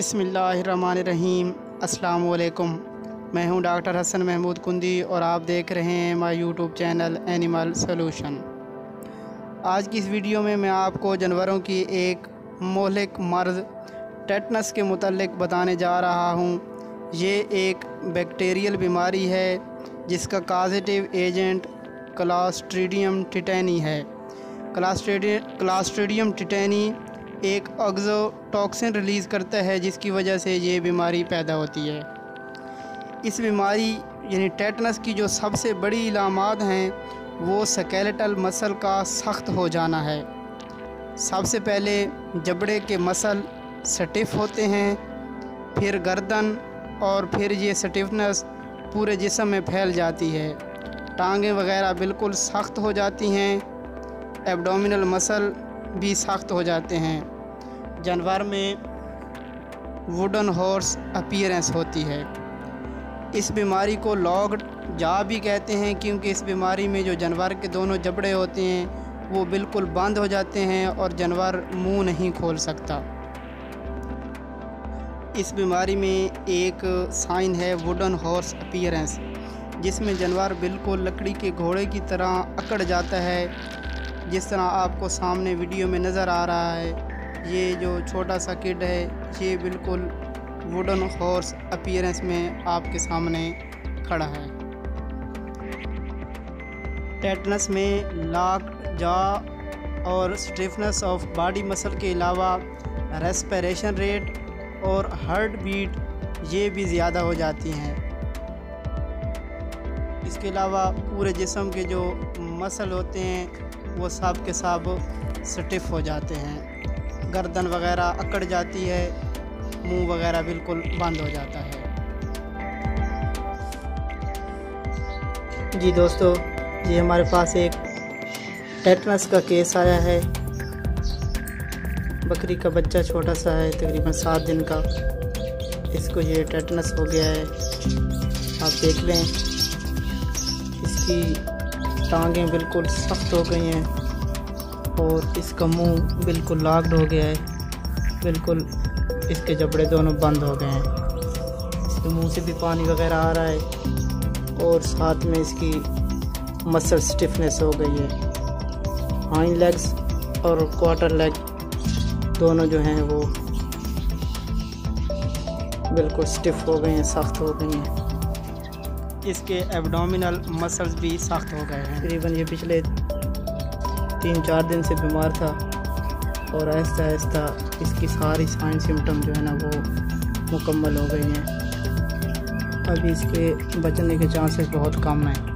बिस्मिल्लाहिर्रहमानिर्रहीम। अस्सलाम वालेकुम। मैं हूं डॉक्टर हसन महमूद कुंदी और आप देख रहे हैं my YouTube channel animal solution. आज की इस वीडियो में मैं आपको जानवरों की एक मोहलिक मर्ज़ टेटनस के मुतालिक बताने जा रहा हूं। ये एक बैक्टीरियल बीमारी है जिसका कॉजेटिव एजेंट क्लॉस्ट्रीडियम टिटेनी है। क्लॉस्ट्रीडियम टिटेनी एक एक्सोटॉक्सिन रिलीज़ करता है जिसकी वजह से ये बीमारी पैदा होती है। इस बीमारी यानी टेटनस की जो सबसे बड़ी इलामात हैं वो स्केलेटल मसल का सख्त हो जाना है। सबसे पहले जबड़े के मसल स्टिफ होते हैं, फिर गर्दन और फिर ये स्टिफनेस पूरे जिस्म में फैल जाती है। टांगें वगैरह बिल्कुल सख्त हो जाती हैं, एब्डोमिनल मसल भी सख्त हो जाते हैं। जानवर में वुडन हॉर्स अपीयरेंस होती है। इस बीमारी को लॉक्ड जॉ भी कहते हैं क्योंकि इस बीमारी में जो जानवर के दोनों जबड़े होते हैं वो बिल्कुल बंद हो जाते हैं और जानवर मुंह नहीं खोल सकता। इस बीमारी में एक साइन है वुडन हॉर्स अपीयरेंस, जिसमें जानवर बिल्कुल लकड़ी के घोड़े की तरह अकड़ जाता है, जिस तरह आपको सामने वीडियो में नज़र आ रहा है। ये जो छोटा सा किड है ये बिल्कुल वुडन हॉर्स अपीयरेंस में आपके सामने खड़ा है। टेटनस में लॉक जॉ और स्टिफनेस ऑफ बॉडी मसल के अलावा रेस्पिरेशन रेट और हार्ट बीट ये भी ज़्यादा हो जाती हैं। इसके अलावा पूरे जिस्म के जो मसल होते हैं वो सब के सब स्टिफ हो जाते हैं, गर्दन वगैरह अकड़ जाती है, मुंह वगैरह बिल्कुल बंद हो जाता है। जी दोस्तों, ये हमारे पास एक टेटनस का केस आया है। बकरी का बच्चा छोटा सा है, तकरीबन 7 दिन का। इसको ये टेटनस हो गया है। आप देख लें, इसकी टांगें बिल्कुल सख्त हो गई हैं और इसका मुंह बिल्कुल लॉक्ड हो गया है। बिल्कुल इसके जबड़े दोनों बंद हो गए हैं। इसके मुंह से भी पानी वगैरह आ रहा है और साथ में इसकी मसल स्टिफनेस हो गई है। हाइंड लेग्स और क्वार्टर लेग दोनों जो हैं वो बिल्कुल स्टिफ हो गए हैं, सख्त हो गई हैं। इसके एब्डोमिनल मसल्स भी सख्त हो गए हैं। तकरीबन ये पिछले 3-4 दिन से बीमार था और आहिस्ता आहिस्ता इसकी सारी साइन सिम्टम जो है ना वो मुकम्मल हो गई हैं। अभी इसके बचने के चांसेस बहुत कम हैं।